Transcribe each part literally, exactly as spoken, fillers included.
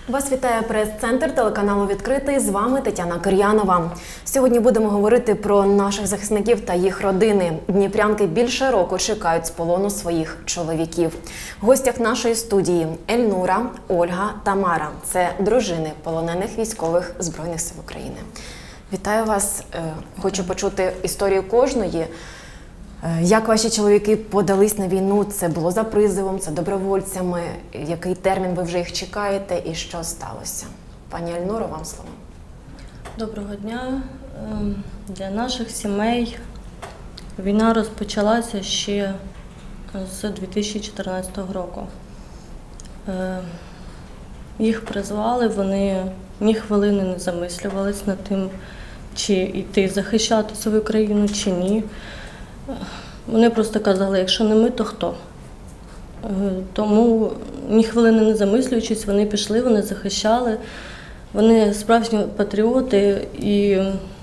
Вас вітає прес-центр телеканалу «Відкритий». З вами Тетяна Кир'янова. Сьогодні будемо говорити про наших захисників та їх родини. Дніпрянки більше року чекають з полону своїх чоловіків. В гостях нашої студії Ельнура, Ольга та Мара. Це дружини полонених військових Збройних сил України. Вітаю вас. Хочу почути історію кожної. Як ваші чоловіки подались на війну? Це було за призовом, це добровольцями? Який термін ви вже їх чекаєте і що сталося? Пані Ельнуро, вам слово. Доброго дня. Для наших сімей війна розпочалася ще з дві тисячі чотирнадцятого року. Їх призвали, вони ні хвилини не замислювались над тим, чи йти захищати свою країну, чи ні. Вони просто казали, якщо не ми, то хто? Тому ні хвилини не замислюючись, вони пішли, вони захищали. Вони справжні патріоти. І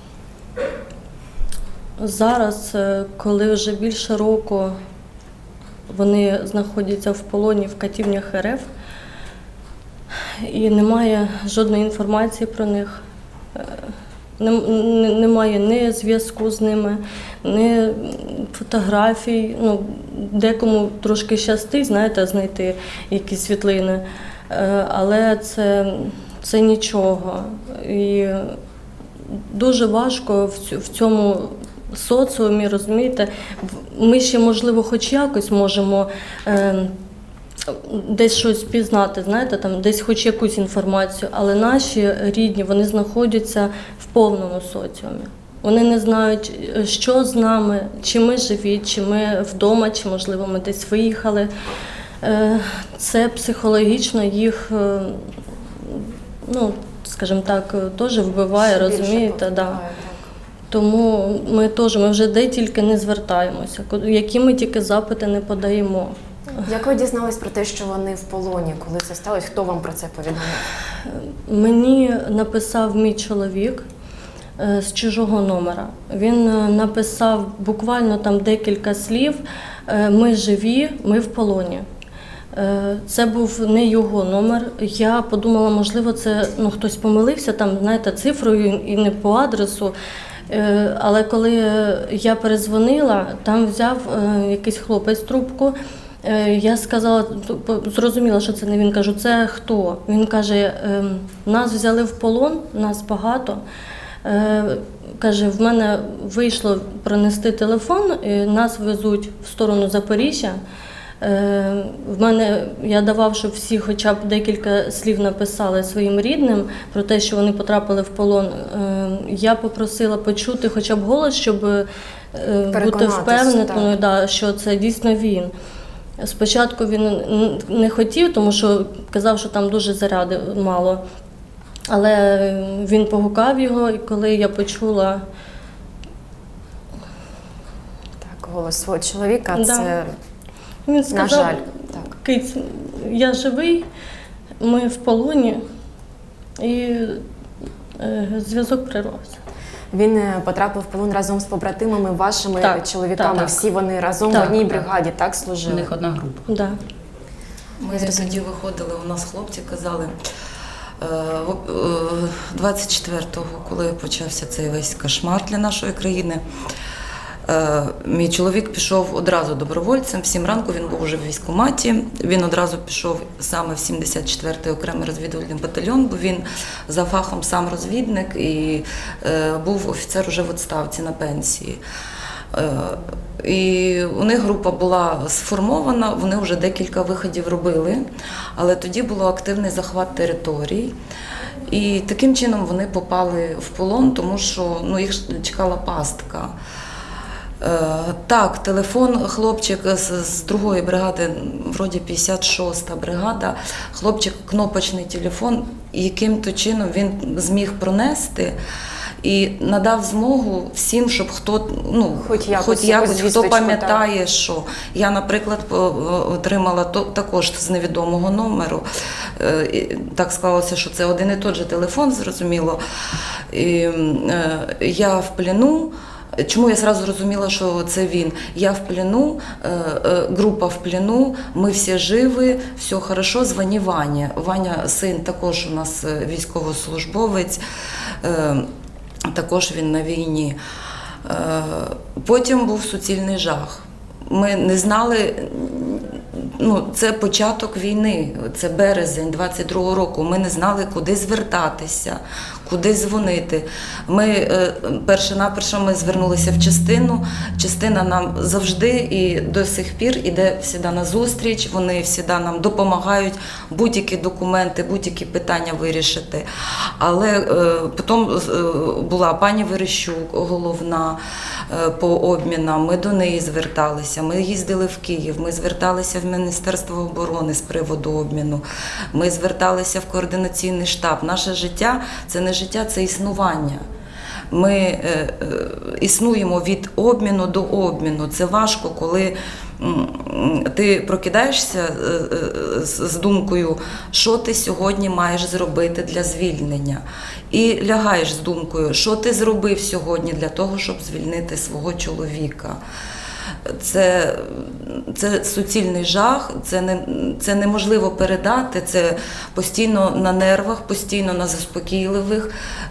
зараз, коли вже більше року вони знаходяться в полоні в катівнях ер еф, і немає жодної інформації про них, немає ні зв'язку з ними, ні фотографій. Ну, декому трошки щастить, знаєте, знайти якісь світлини, але це, це нічого. І дуже важко в цьому соціумі, розумієте, ми ще, можливо, хоч якось можемо десь щось пізнати, знаєте, там десь хоч якусь інформацію, але наші рідні, вони знаходяться в повному соціумі. Вони не знають, що з нами, чи ми живі, чи ми вдома, чи, можливо, ми десь виїхали. Це психологічно їх, ну, скажімо так, теж вбиває, розумієте, да. Тому ми теж, ми вже де тільки не звертаємося, які ми тільки запити не подаємо. Як ви дізнались про те, що вони в полоні? Коли це сталося? Хто вам про це повідомив? Мені написав мій чоловік з чужого номера. Він написав буквально там декілька слів: «Ми живі, ми в полоні». Це був не його номер. Я подумала, можливо, це ну, хтось помилився, там, знаєте, цифрою і не по адресу. Але коли я перезвонила, там взяв якийсь хлопець трубку. Я сказала, зрозуміла, що це не він. Кажу, це хто? Він каже, нас взяли в полон, нас багато. Каже, в мене вийшло пронести телефон, нас везуть в сторону Запоріжжя. В мене, я давав, щоб всі хоча б декілька слів написали своїм рідним про те, що вони потрапили в полон. Я попросила почути хоча б голос, щоб бути впевненою, да, що це дійсно він. Спочатку він не хотів, тому що казав, що там дуже заряди мало. Але він погукав його, і коли я почула... Так, голос свого чоловіка, да. Це, він сказав, на жаль. Так. Киць, я живий, ми в полоні, і зв'язок прервався. Він потрапив в полон разом з побратимами, вашими так, чоловіками. Так, всі вони разом так, в одній бригаді, так, так служили? У них одна група. Да. Ми тоді виходили, у нас хлопці казали, двадцять четвертого, коли почався цей весь кошмар для нашої країни, мій чоловік пішов одразу добровольцем, в сім ранку він був уже в військкоматі, він одразу пішов саме в сімдесят четвертий окремий розвідувальний батальйон, бо він за фахом сам розвідник і був офіцер уже в відставці на пенсії. І у них група була сформована, вони вже декілька виходів робили, але тоді був активний захват територій. І таким чином вони попали в полон, тому що ну, їх чекала пастка. Так, телефон хлопчик з другої бригади, вроді п'ятдесят шоста бригада, хлопчик кнопочний телефон, яким-то чином він зміг пронести і надав змогу всім, щоб хто, ну, хоч якось, хоч якось хто пам'ятає, що. Я, наприклад, отримала також з невідомого номеру. Так склалося, що це один і той же телефон, зрозуміло. І я в плену. Чому я одразу зрозуміла, що це він? Я в плену, група в плену, ми всі живі, все хорошо, дзвони Ваня. Ваня, син, також у нас військовослужбовець, також він на війні. Потім був суцільний жах. Ми не знали, ну, це початок війни, це березень двадцять другого року. Ми не знали, куди звертатися, куди дзвонити. Ми перше-наперше ми звернулися в частину. Частина нам завжди і до сих пір іде завжди на зустріч. Вони завжди нам допомагають будь-які документи, будь-які питання вирішити. Але е, потім була пані Верещук, головна е, по обмінам. Ми до неї зверталися. Ми їздили в Київ. Ми зверталися в Міністерство оборони з приводу обміну. Ми зверталися в координаційний штаб. Наше життя – це не життя, це існування. Ми е, е, існуємо від обміну до обміну. Це важко, коли м, ти прокидаєшся е, е, з думкою, що ти сьогодні маєш зробити для звільнення. І лягаєш з думкою, що ти зробив сьогодні для того, щоб звільнити свого чоловіка. Це, це суцільний жах, це, не, це неможливо передати, це постійно на нервах, постійно на заспокійливих.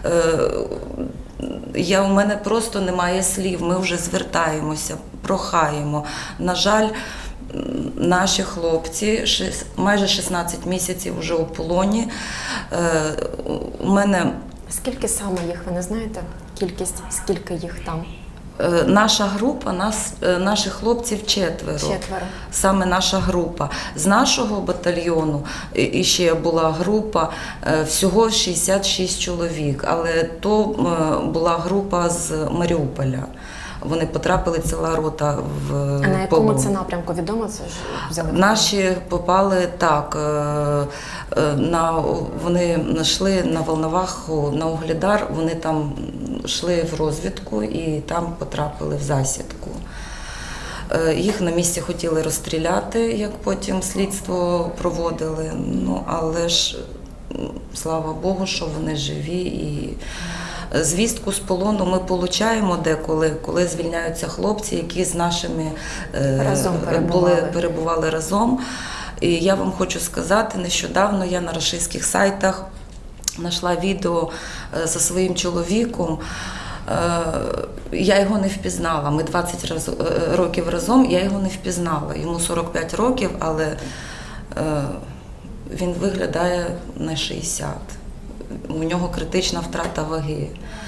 Я, у мене просто немає слів, ми вже звертаємося, прохаємо. На жаль, наші хлопці, майже шістнадцять місяців вже у полоні. У мене... Скільки саме їх, ви не знаєте? Кількість, скільки їх там? Наша група, нас, наших хлопців четверо. Четверо. Саме наша група. З нашого батальйону і ще була група, всього шістдесят шість чоловік, але то була група з Маріуполя. Вони потрапили, ціла рота в полон. А на якому це напрямку, відомо? Це ж взяли? Наші попали так, на, вони йшли на Волноваху, на Угледар, вони там йшли в розвідку і там потрапили в засідку. Їх на місці хотіли розстріляти, як потім слідство проводили, ну, але ж, слава Богу, що вони живі. І звістку з полону ми отримуємо деколи, коли звільняються хлопці, які з нашими разом були, перебували разом. І я вам хочу сказати, нещодавно я на рашистських сайтах знайшла відео зі своїм чоловіком. Я його не впізнала. Ми двадцять років разом, я його не впізнала. Йому сорок п'ять років, але він виглядає на шістдесят. У нього критична втрата ваги.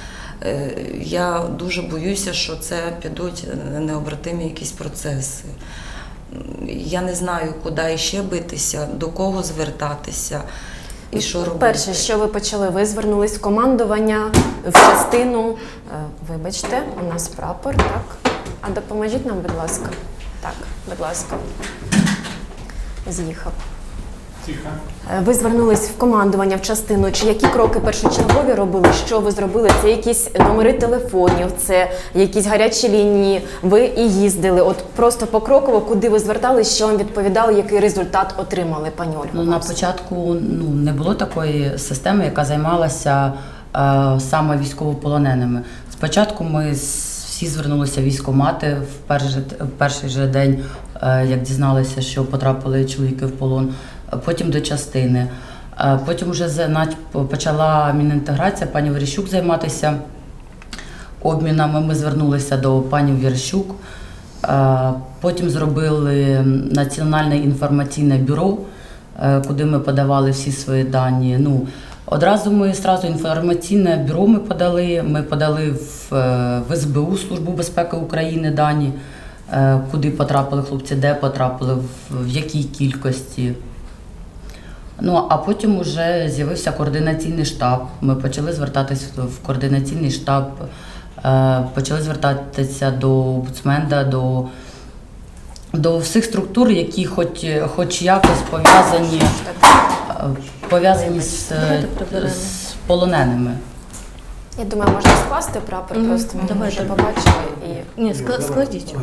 Я дуже боюся, що це підуть необратимі якісь процеси. Я не знаю, куди ще битися, до кого звертатися і що робити. Перше, що ви почали, ви звернулись в командування, в частину. Вибачте, у нас прапор, так? А допоможіть нам, будь ласка. Так, будь ласка. З'їхав. Тихо. Ви звернулись в командування, в частину. Чи які кроки першочергові робили? Що ви зробили? Це якісь номери телефонів, це якісь гарячі лінії. Ви і їздили. От просто покроково, куди ви звертались, що вам відповідали, який результат отримали, пані Ольго? Ну, на початку ну, не було такої системи, яка займалася е, саме військовополоненими. Спочатку ми всі звернулися в військкомати в перший, в перший же день, е, як дізналися, що потрапили чоловіки в полон. Потім до частини. Потім вже почала Мінінтеграція, пані Верещук займатися обмінами. Ми звернулися до пані Верещук. Потім зробили Національне інформаційне бюро, куди ми подавали всі свої дані. Ну, одразу ми одразу інформаційне бюро ми подали. Ми подали в, в ес бе у, Службу безпеки України, дані, куди потрапили хлопці, де потрапили, в, в якій кількості. Ну, а потім вже з'явився координаційний штаб. Ми почали звертатися в координаційний штаб, почали звертатися до омбудсмена, до, до всіх структур, які хоч, хоч якось пов'язані, пов'язані з, з полоненими. Я думаю, можна скласти прапор, mm-hmm. просто ми Давайте. вже побачили. І... Ні, складіть.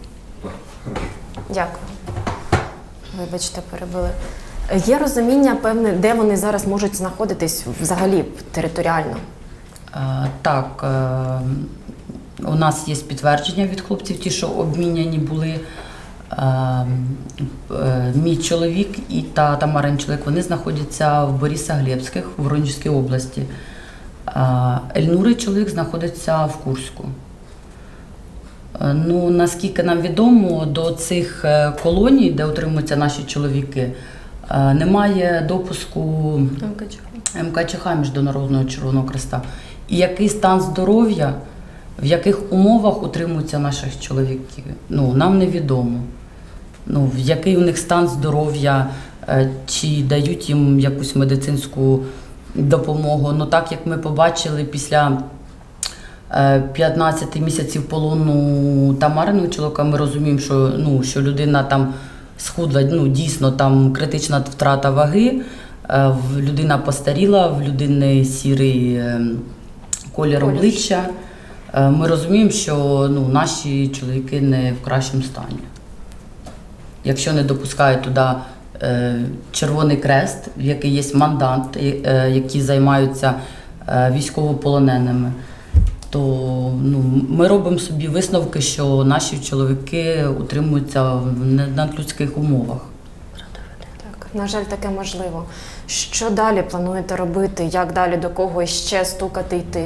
Дякую. Вибачте, перебили. Є розуміння, певне, де вони зараз можуть знаходитись взагалі територіально? Так, У нас є підтвердження від хлопців, ті, що обміняні були. Е, е, Мій чоловік і та Тамарин чоловік, вони знаходяться в Борисоглебських, в Воронежській області. Е, Ельнури чоловік знаходиться в Курську. Е, Ну, наскільки нам відомо, до цих е, колоній, де утримуються наші чоловіки, е, немає допуску ем ка че ха, Міжнародного Червоного Хреста. І який стан здоров'я, в яких умовах утримуються наших чоловіків, ну, нам невідомо. Ну, в який у них стан здоров'я, е, чи дають їм якусь медицинську допомогу. Ну, так як ми побачили після е, п'ятнадцяти місяців полону Тамариного чоловіка, ми розуміємо, що, ну, що людина там схудла, ну, дійсно там критична втрата ваги, е, в- людина постаріла, в людини сірий е, колір Колір. обличчя. Е, Ми розуміємо, що, ну, наші чоловіки не в кращому стані. Якщо не допускають туди е, Червоний Крест, в який є мандант, е, які займаються е, військовополоненими, то, ну, ми робимо собі висновки, що наші чоловіки утримуються в надлюдських умовах. Так, на жаль, таке можливо. Що далі плануєте робити? Як далі, до кого ще стукати йти?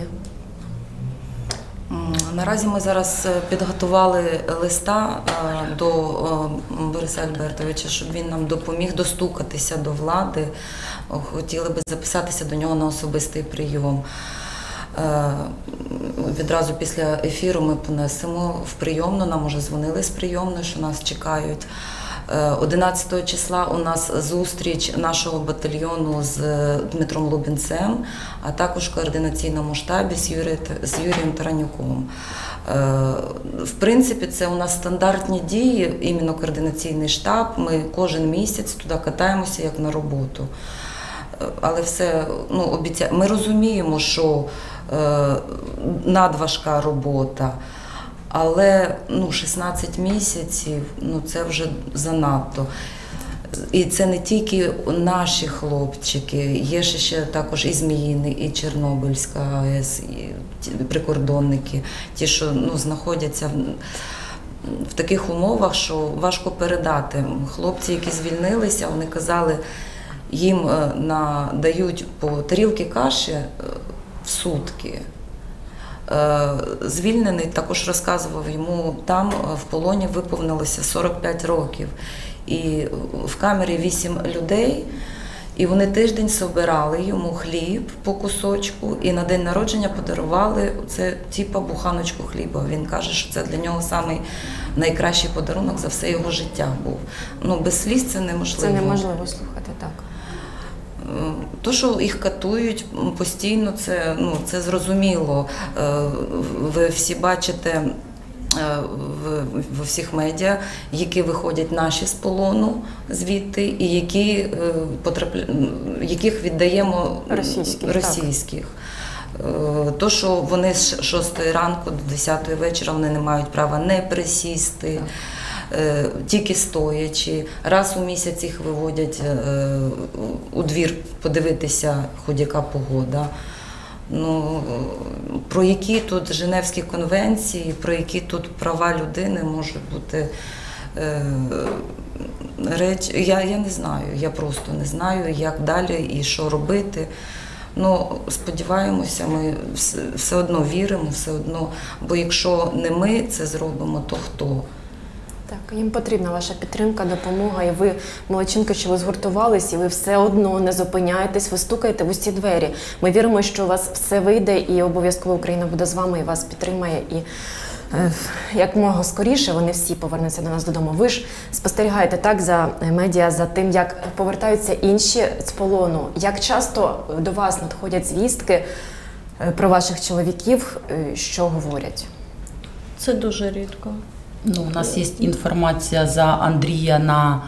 М, Наразі ми зараз е, підготували листа е, до е, Бориса Альбертовича, щоб він нам допоміг достукатися до влади. О, Хотіли би записатися до нього на особистий прийом. Е, Відразу після ефіру ми понесемо в прийомну, нам уже дзвонили з прийомної, що нас чекають. Е, одинадцятого числа у нас зустріч нашого батальйону з Дмитром Лубінцем, а також в координаційному штабі з, Юрі, з Юрієм Таранюком. Е, В принципі, це у нас стандартні дії, іменно координаційний штаб. Ми кожен місяць туди катаємося як на роботу. Е, Але все, ну, обіця... ми розуміємо, що е, надважка робота. Але, ну, шістнадцять місяців, ну, це вже занадто. І це не тільки наші хлопчики, є ще, ще також і Зміїний, і Чорнобильська АЕС, і ті прикордонники, ті, що, ну, знаходяться в, в таких умовах, що важко передати. Хлопці, які звільнилися, вони казали, їм е, на, дають по тарілки каші е, в сутки. Е, Звільнений також розказував, йому там е, в полоні виповнилося сорок п'ять років. І в камері вісім людей, і вони тиждень собирали йому хліб по кусочку, і на день народження подарували це типа буханочку хліба. Він каже, що це для нього самий найкращий подарунок за все його життя був. Ну, без сліз це неможливо. Це неможливо слухати, так. То, що їх катують постійно, це, ну, це зрозуміло. Е, Ви всі бачите е, в, в всіх медіа, які виходять наші з полону звідти, і які, е, потрапля... яких віддаємо Російських, російських. Е, То, що вони з шостої ранку до десятої вечора вони не мають права не присісти. Так. Е, Тільки стоячи, раз у місяць їх виводять е, у двір подивитися, хоч яка погода. Ну, про які тут Женевські конвенції, про які тут права людини можуть бути е, речі. Я, я не знаю, я просто не знаю, як далі і що робити. Ну, сподіваємося, ми все, все одно віримо, все одно, бо якщо не ми це зробимо, то хто? Так, їм потрібна ваша підтримка, допомога, і ви, молодчинки, що ви згуртувались, і ви все одно не зупиняєтесь, ви стукаєте в усі двері. Ми віримо, що у вас все вийде, і обов'язково Україна буде з вами, і вас підтримає, і е, якмога скоріше вони всі повернуться до нас додому. Ви ж спостерігаєте так за медіа, за тим, як повертаються інші з полону. Як часто до вас надходять звістки е, про ваших чоловіків, е, що говорять? Це дуже рідко. Ну, у нас є інформація за Андрія на,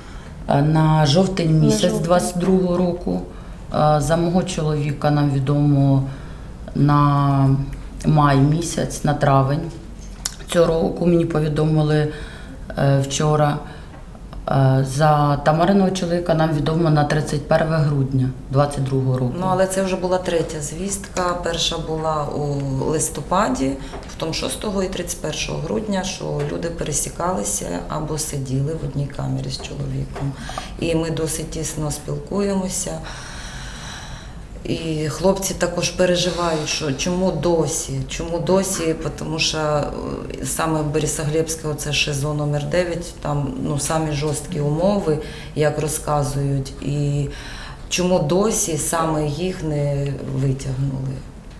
на жовтень місяць жовтень. двадцять другого року. Е, За мого чоловіка нам відомо на май місяць, на травень цього року мені повідомили е, вчора. Е, За Тамариного чоловіка нам відомо на тридцять перше грудня двадцять другого року. Ну, але це вже була третя звістка. Перша була у листопаді, потім шостого і тридцять першого грудня, що люди пересікалися або сиділи в одній камері з чоловіком. І ми досить тісно спілкуємося. І хлопці також переживають, що чому досі, чому досі, тому що саме в Борисоглебське, оце ШИЗО номер дев'ять, там ну, самі жорсткі умови, як розказують, і чому досі саме їх не витягнули.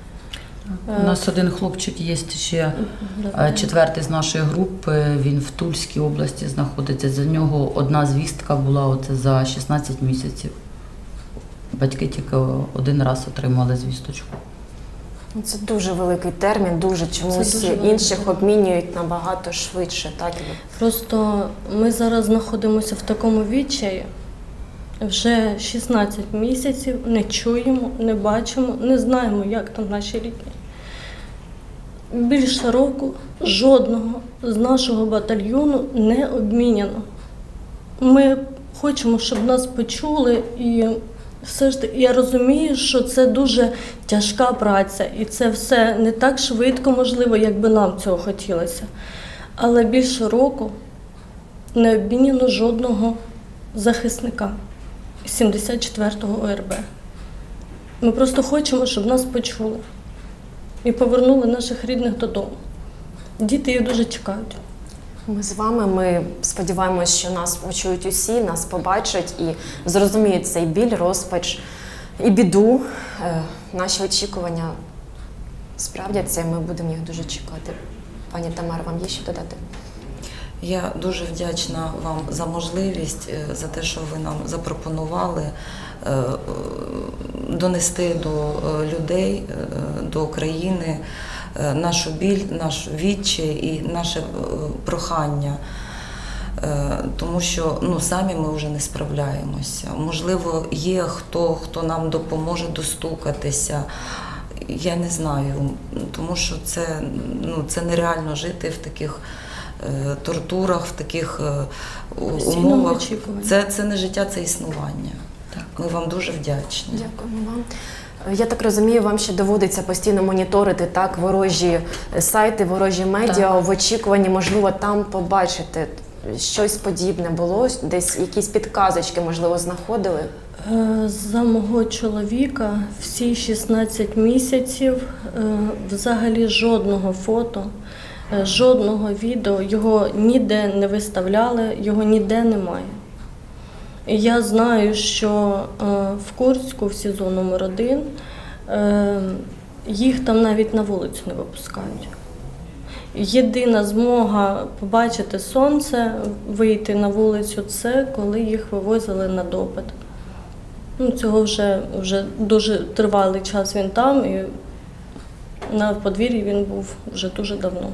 У нас один хлопчик є ще, е, четвертий з нашої групи, він в Тульській області знаходиться. За нього одна звістка була оце за шістнадцять місяців. Батьки тільки один раз отримали звісточку. Це дуже великий термін, дуже чомусь дуже великий. інших обмінюють набагато швидше. Так? Просто ми зараз знаходимося в такому відчаї. Вже шістнадцять місяців не чуємо, не бачимо, не знаємо, як там наші рідні. Більше року жодного з нашого батальйону не обміняно. Ми хочемо, щоб нас почули, і все ж таки я розумію, що це дуже тяжка праця, і це все не так швидко можливо, як би нам цього хотілося. Але більше року не обміняно жодного захисника сімдесят четвертого О Ер Бе. Ми просто хочемо, щоб нас почули і повернули наших рідних додому. Діти їх дуже чекають. Ми з вами, ми сподіваємось, що нас почують усі, нас побачать і зрозуміють цей біль, розпач і біду. Е, Наші очікування справдяться, і ми будемо їх дуже чекати. Пані Тамара, вам є що додати? Я дуже вдячна вам за можливість, е, за те, що ви нам запропонували е, е, донести до е, людей, е, до країни е, нашу біль, наш відчай і наше е, прохання. Е, Тому що ну, самі ми вже не справляємося. Можливо, є хто, хто нам допоможе достукатися. Я не знаю, тому що це, ну, це нереально жити в таких е, тортурах, в таких е, Постійному умовах. очікуванні. Це, це не життя, це існування. Так. Ми вам дуже вдячні. Дякуємо вам. Я так розумію, вам ще доводиться постійно моніторити так, ворожі сайти, ворожі медіа, Так. в очікуванні, можливо, там побачити щось подібне було, десь якісь підказочки, можливо, знаходили? Е, За мого чоловіка всі шістнадцять місяців е, взагалі жодного фото, е, жодного відео, його ніде не виставляли, його ніде немає. І я знаю, що е, в Курську, в СІЗО номер один, е, їх там навіть на вулицю не випускають. Єдина змога побачити сонце, вийти на вулицю, це коли їх вивозили на допит. Ну, цього вже, вже дуже тривалий час він там, і на подвір'ї він був вже дуже давно.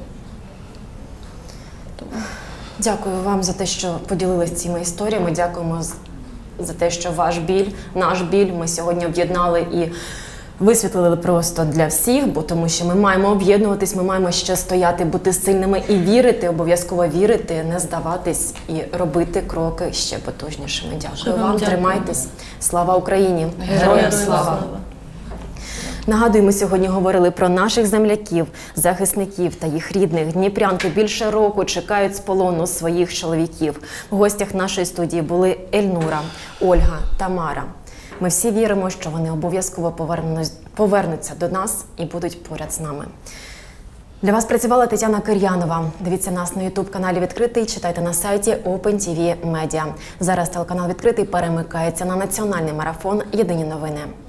Дякую вам за те, що поділилися цими історіями. Дякуємо з- за те, що ваш біль, наш біль ми сьогодні об'єднали і висвітлили просто для всіх, бо тому що ми маємо об'єднуватись, ми маємо ще стояти, бути сильними і вірити, обов'язково вірити, не здаватись і робити кроки ще потужнішими. Дякую Дуже вам вам, дякую. тримайтесь. Слава Україні! Героям Героям слава! слава! Нагадую, ми сьогодні говорили про наших земляків, захисників та їх рідних. Дніпрянки більше року чекають з полону своїх чоловіків. В гостях нашої студії були Ельнура, Ольга, Тамара. Ми всі віримо, що вони обов'язково повернуть- повернуться до нас і будуть поряд з нами. Для вас працювала Тетяна Кир'янова. Дивіться нас на ютуб-каналі «Відкритий», читайте на сайті Open Ті Ві Media. Зараз телеканал «Відкритий» перемикається на національний марафон «Єдині новини».